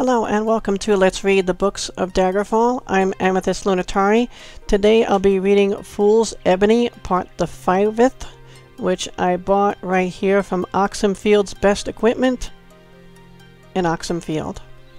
Hello and welcome to Let's Read the Books of Daggerfall. I'm Amethyst Lunatari. Today I'll be reading Fool's Ebony, part the Fiveth, which I bought right here from Oxenfield's Best Equipment in Oxenfield.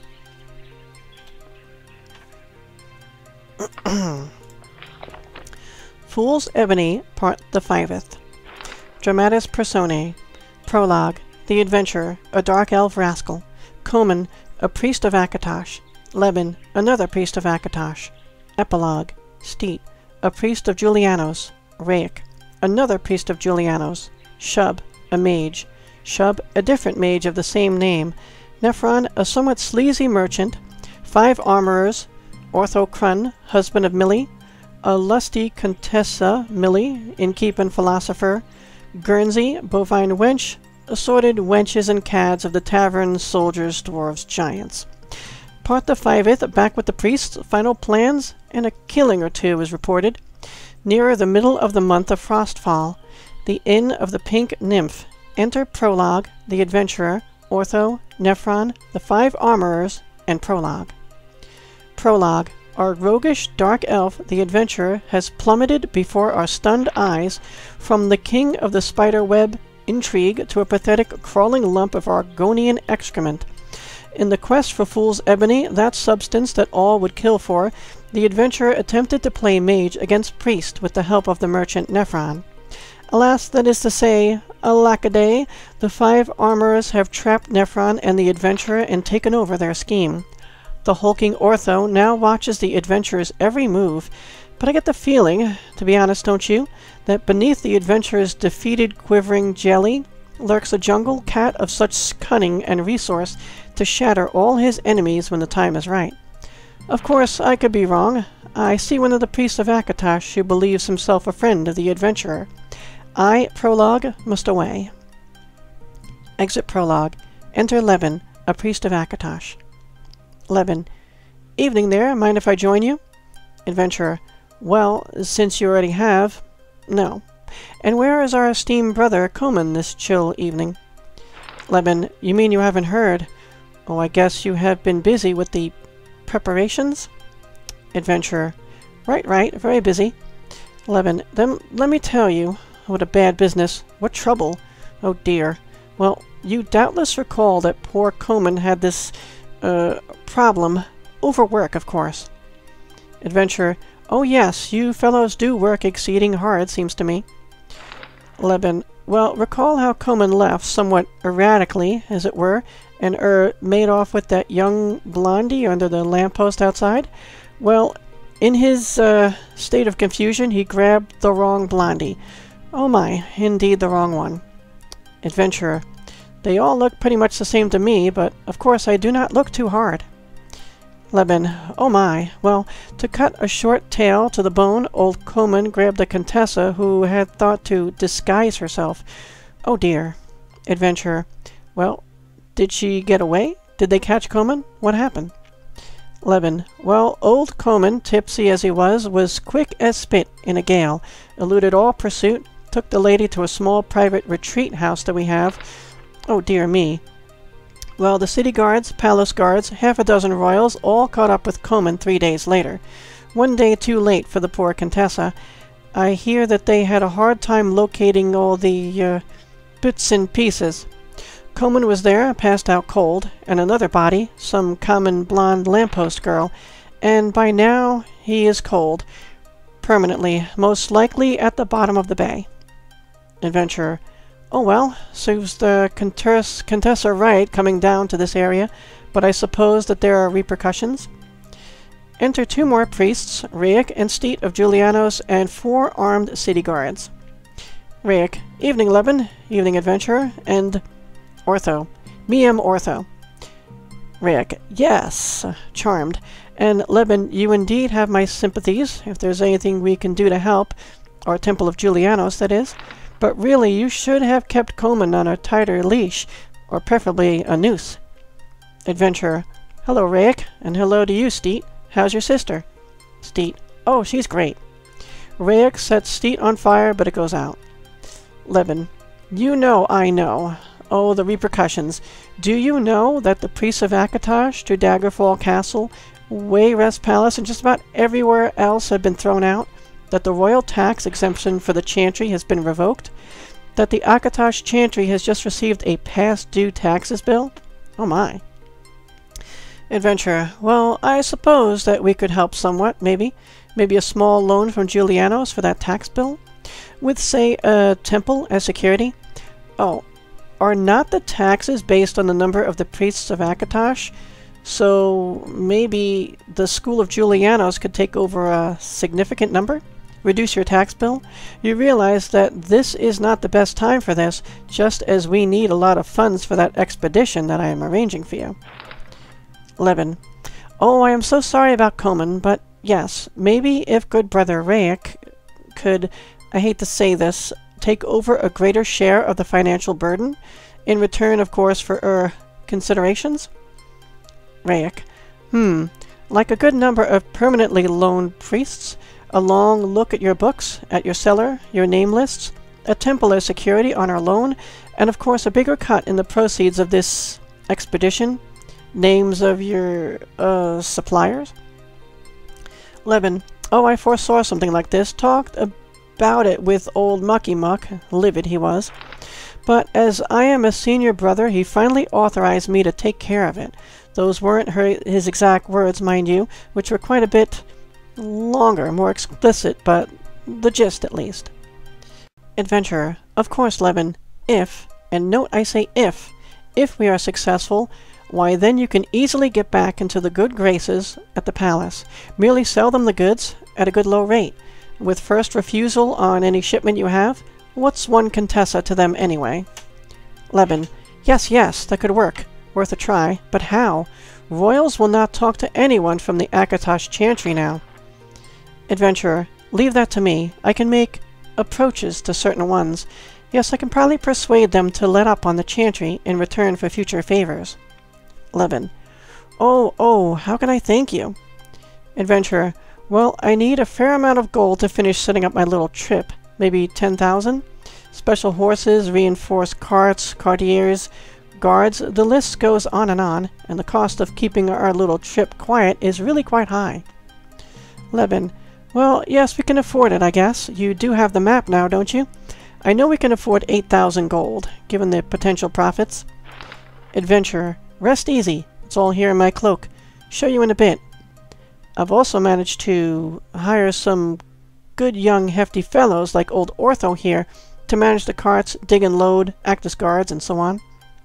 Fool's Ebony, part the Fiveth. Dramatis Personae. Prologue. The Adventurer, a dark elf rascal. Coman, a priest of Akatosh. Leben, another priest of Akatosh. Epilogue. Steet, a priest of Julianos. Raik, another priest of Julianos. Shub, a mage. Shub, a different mage of the same name. Nephron, a somewhat sleazy merchant. 5 armorers. Ortho Crun, husband of Millie. A lusty Contessa Millie, innkeep and philosopher. Guernsey, bovine wench. Assorted wenches and cads of the taverns, soldiers, dwarves, giants. Part the Fiveth, back with the priests, final plans, and a killing or two is reported. Nearer the middle of the month of Frostfall. The Inn of the Pink Nymph. Enter Prologue, the Adventurer, Ortho, Nephron, the 5 armorers, and Prologue. Prologue. Our roguish dark elf, the Adventurer, has plummeted before our stunned eyes from the king of the spider web intrigue to a pathetic crawling lump of Argonian excrement. In the quest for Fool's Ebony, that substance that all would kill for, the adventurer attempted to play mage against priest with the help of the merchant Nephron. Alas, that is to say, alackaday, the 5 armorers have trapped Nephron and the adventurer and taken over their scheme. The hulking Ortho now watches the adventurer's every move, but I get the feeling, to be honest, don't you, that beneath the adventurer's defeated quivering jelly lurks a jungle cat of such cunning and resource to shatter all his enemies when the time is right. Of course, I could be wrong. I see one of the priests of Akatosh who believes himself a friend of the adventurer. I, Prologue, must away. Exit Prologue. Enter Leben, a priest of Akatosh. Leben. Evening there, mind if I join you? Adventurer. Well, since you already have, no. And where is our esteemed brother Coman this chill evening? Leben, you mean you haven't heard? Oh, I guess you have been busy with the preparations? Adventurer. Right, very busy. Leben, then let me tell you, what a bad business, what trouble. Oh dear. Well, you doubtless recall that poor Coman had this, problem. Overwork, of course. Adventurer. Oh yes, you fellows do work exceeding hard, seems to me. Leben. Well, recall how Coman left, somewhat erratically, as it were, and made off with that young blondie under the lamppost outside? Well, in his state of confusion, he grabbed the wrong blondie. Oh my, indeed the wrong one. Adventurer. They all look pretty much the same to me, but of course I do not look too hard. Leben. Oh my. Well, to cut a short tale to the bone, old Coman grabbed a Contessa who had thought to disguise herself. Oh dear. Adventurer. Well, did she get away? Did they catch Coman? What happened? Leben. Well, old Coman, tipsy as he was quick as spit in a gale, eluded all pursuit, took the lady to a small private retreat house that we have. Oh dear me. Well, the city guards, palace guards, half a dozen royals, all caught up with Coman 3 days later. 1 day too late for the poor Contessa. I hear that they had a hard time locating all the, bits and pieces. Coman was there, passed out cold, and another body, some common blonde lamppost girl, and by now he is cold. Permanently, most likely at the bottom of the bay. Adventurer. Oh well, serves the Contessa right coming down to this area, but I suppose that there are repercussions. Enter 2 more priests, Raik and Steet of Julianos, and 4 armed city guards. Raik. Evening, Leben. Evening, Adventurer. And Ortho. Me am Ortho. Raik. Yes. Charmed. And Leben, you indeed have my sympathies, if there's anything we can do to help. Our Temple of Julianos, that is. But really, you should have kept Coman on a tighter leash, or preferably a noose. Adventurer. Hello, Raik, and hello to you, Steet. How's your sister? Steet. Oh, she's great. Raik sets Steet on fire, but it goes out. Leben. You know I know. Oh, the repercussions. Do you know that the priests of Akatosh to Daggerfall Castle, Wayrest Palace, and just about everywhere else have been thrown out? That the royal tax exemption for the chantry has been revoked? That the Akatosh chantry has just received a past due taxes bill? Oh my. Adventurer, well, I suppose that we could help somewhat, maybe. Maybe a small loan from Julianos for that tax bill? With, say, a temple as security? Oh, are not the taxes based on the number of the priests of Akatosh? So maybe the School of Julianos could take over a significant number? Reduce your tax bill? You realize that this is not the best time for this, just as we need a lot of funds for that expedition that I am arranging for you. Levin. Oh, I am so sorry about Komen, but yes, maybe if good brother Rayek could, I hate to say this, take over a greater share of the financial burden, in return, of course, for, considerations? Rayek. Like a good number of permanently loaned priests, a long look at your books, at your cellar, your name lists, a temple as security on our loan, and of course a bigger cut in the proceeds of this expedition. Names of your, suppliers? Levin. Oh, I foresaw something like this. Talked about it with old Mucky Muck. Livid he was. But as I am a senior brother, he finally authorized me to take care of it. Those weren't his exact words, mind you, which were quite a bit longer, more explicit, but the gist at least. Adventurer. Of course, Levin. If, and note I say if we are successful, why then you can easily get back into the good graces at the palace. Merely sell them the goods at a good low rate. With first refusal on any shipment you have. What's one Contessa to them anyway? Levin. Yes, that could work. Worth a try. But how? Royals will not talk to anyone from the Akatosh chantry now. Adventurer. Leave that to me. I can make approaches to certain ones. Yes, I can probably persuade them to let up on the chantry in return for future favors. Levin. Oh, how can I thank you? Adventurer. Well, I need a fair amount of gold to finish setting up my little trip. Maybe 10,000? Special horses, reinforced carts, courtiers, guards, the list goes on, and the cost of keeping our little trip quiet is really quite high. Levin. Well, yes, we can afford it, I guess. You do have the map now, don't you? I know we can afford 8,000 gold, given the potential profits. Adventurer. Rest easy. It's all here in my cloak. Show you in a bit. I've also managed to hire some good young hefty fellows like old Ortho here to manage the carts, dig and load, act as guards, and so on.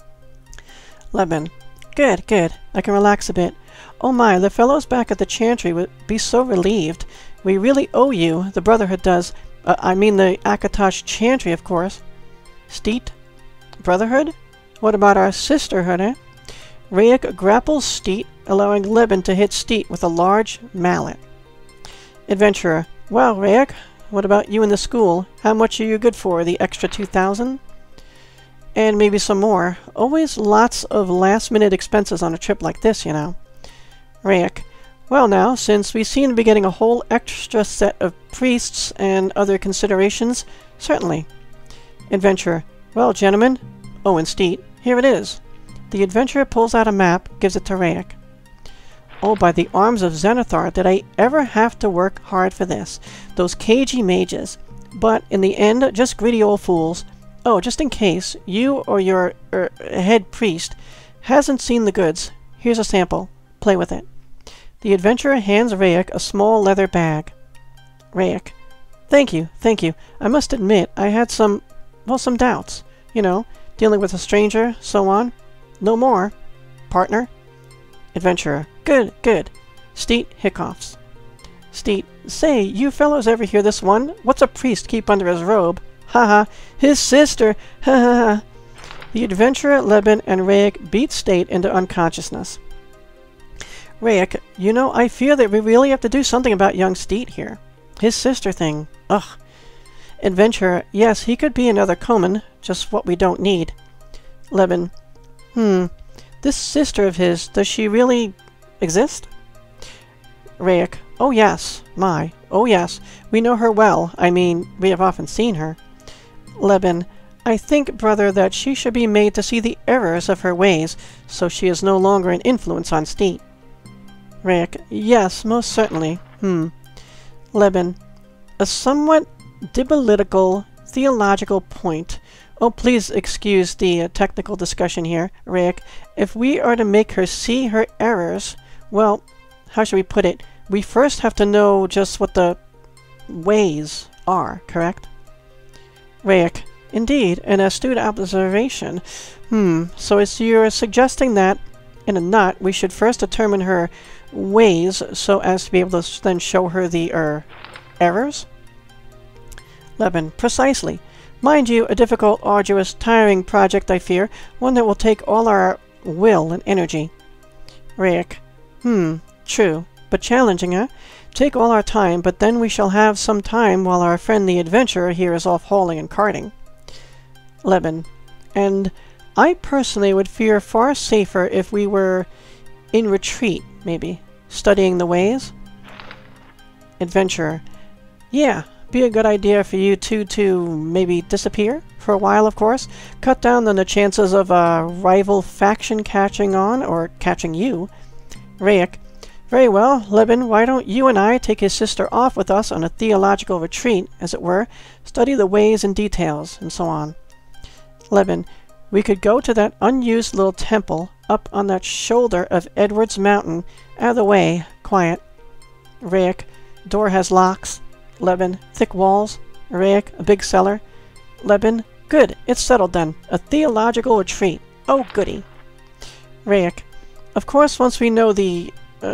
Levin. Good. I can relax a bit. Oh my, the fellows back at the chantry would be so relieved. We really owe you, the Brotherhood does. I mean the Akatosh chantry, of course. Steet? Brotherhood? What about our sisterhood, eh? Rayek grapples Steet, allowing Levin to hit Steet with a large mallet. Adventurer. Well, Rayek, what about you and the school? How much are you good for? The extra 2,000? And maybe some more. Always lots of last-minute expenses on a trip like this, you know. Rayek. Well now, since we seem to be getting a whole extra set of priests and other considerations, certainly. Adventurer. Well, gentlemen. Oh, and Steet. Here it is. The adventurer pulls out a map, gives it to Rayek. Oh, by the arms of Zenithar, did I ever have to work hard for this. Those cagey mages. But, in the end, just greedy old fools. Oh, just in case, you or your, head priest hasn't seen the goods. Here's a sample. Play with it. The adventurer hands Rayek a small leather bag. Rayek. Thank you. I must admit, I had some doubts. You know, dealing with a stranger, so on. No more. Partner? Adventurer. Good. Steet hiccoughs. Steet. Say, you fellows ever hear this one? What's a priest keep under his robe? Ha! His sister! Ha! The adventurer, Levin, and Rayek beat Steet into unconsciousness. Rayek, you know, I fear that we really have to do something about young Steet here. His sister thing. Ugh. Adventurer. Yes, he could be another Komen, just what we don't need. Levin. This sister of his, does she really exist? Rayek. Oh yes. Oh yes. We know her well. I mean, we have often seen her. Levin. I think, brother, that she should be made to see the errors of her ways, so she is no longer an influence on Steet. Rick, yes, most certainly. Leben, a somewhat diabolitical theological point. Oh, please excuse the technical discussion here, Rick. If we are to make her see her errors, well, how should we put it? We first have to know just what the ways are, correct? Rick, indeed, an astute observation. So as you're suggesting that, in a nut, we should first determine her ways so as to be able to then show her the, errors? Leben, precisely. Mind you, a difficult, arduous, tiring project, I fear. One that will take all our will and energy. Rick, true. But challenging, eh? Take all our time, but then we shall have some time while our friend the adventurer here is off hauling and carting. Leben, and I personally would fear far safer if we were in retreat, maybe, studying the ways. Adventurer, yeah, be a good idea for you two to maybe disappear for a while, of course. Cut down on the chances of a rival faction catching on, or catching you. Rick, very well, Leben, why don't you and I take his sister off with us on a theological retreat, as it were, study the ways and details, and so on. Leben, we could go to that unused little temple up on that shoulder of Edward's Mountain, out of the way, quiet. Rick, door has locks. Leben, thick walls. Rick, a big cellar. Leben, good, it's settled then. A theological retreat. Oh, goody. Rick, of course, once we know the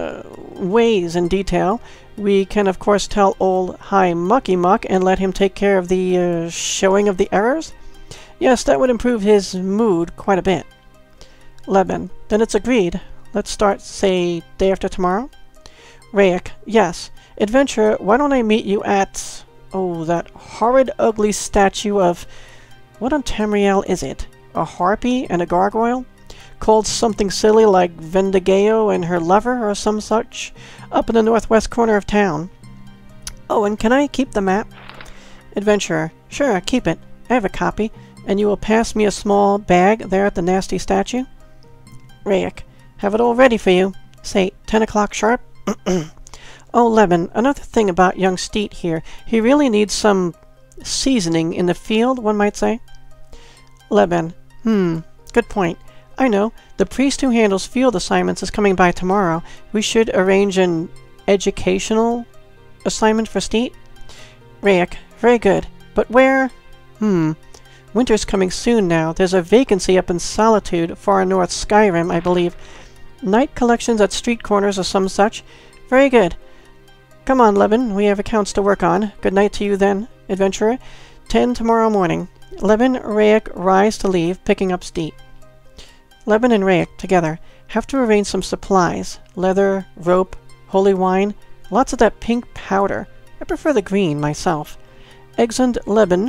ways in detail, we can of course tell old High Mucky Muck and let him take care of the showing of the errors? Yes, that would improve his mood quite a bit. Leben, then it's agreed. Let's start, say, day after tomorrow? Rick, yes. Adventurer, why don't I meet you at, oh, that horrid ugly statue of, what on Tamriel is it? A harpy and a gargoyle? Called something silly like Vendigeo and her lover or some such, up in the northwest corner of town. Oh, and can I keep the map? Adventurer, sure, keep it. I have a copy, and you will pass me a small bag there at the nasty statue? Rick, have it all ready for you. Say, 10 o'clock sharp? Oh, Leben, another thing about young Steet here. He really needs some seasoning in the field, one might say. Leben, good point. I know. The priest who handles field assignments is coming by tomorrow. We should arrange an educational assignment for Steet? Rick, very good. But where? Winter's coming soon now. There's a vacancy up in Solitude, far north Skyrim, I believe. Night collections at street corners or some such. Very good. Come on, Leben. We have accounts to work on. Good night to you then, adventurer. 10 tomorrow morning. Leben, Rayek rise to leave, picking up Steet. Leben and Rayek, together, have to arrange some supplies. Leather, rope, holy wine, lots of that pink powder. I prefer the green, myself. Exeunt Leben,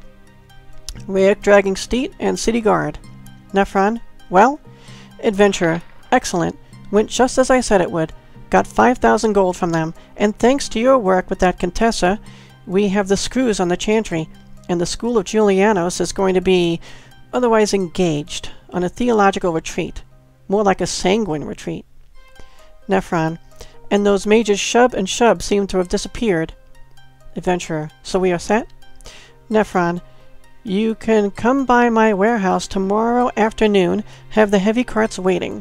Rayek dragging Steet, and city guard. Nephron, well? Adventurer, excellent. Went just as I said it would. Got 5,000 gold from them, and thanks to your work with that Contessa, we have the screws on the chantry, and the school of Julianos is going to be otherwise engaged on a theological retreat, more like a sanguine retreat. Nephron, and those mages Shub and Shub seem to have disappeared. Adventurer, so we are set? Nephron, you can come by my warehouse tomorrow afternoon, have the heavy carts waiting.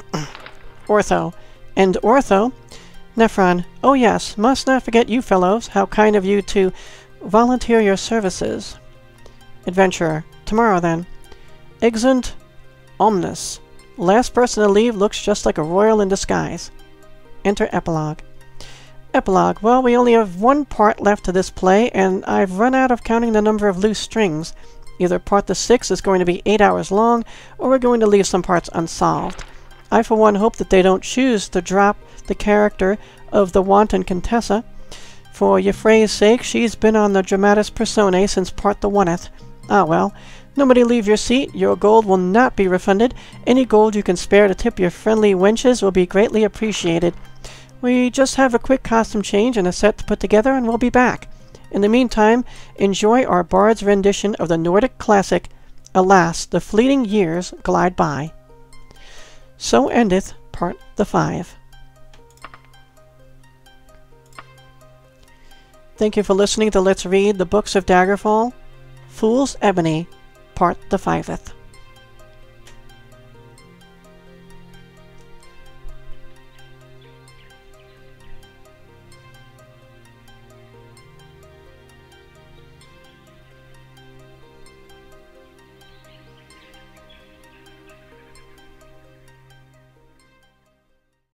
Ortho, and Ortho? Nephron, oh yes, must not forget you fellows, how kind of you to volunteer your services. Adventurer, tomorrow then. Exeunt Omnis. Last person to leave looks just like a royal in disguise. Enter Epilogue. Epilogue, well, we only have one part left to this play, and I've run out of counting the number of loose strings. Either part the 6 is going to be 8 hours long, or we're going to leave some parts unsolved. I for one hope that they don't choose to drop the character of the wanton Contessa. For Euphrae's sake, she's been on the dramatis personae since part the 1th. Ah well, nobody leave your seat, your gold will not be refunded. Any gold you can spare to tip your friendly wenches will be greatly appreciated. We just have a quick costume change and a set to put together and we'll be back. In the meantime, enjoy our bard's rendition of the Nordic classic, Alas, the Fleeting Years Glide By. So endeth Part the 5. Thank you for listening to Let's Read the Books of Daggerfall. Fool's Ebony, Part the 5th.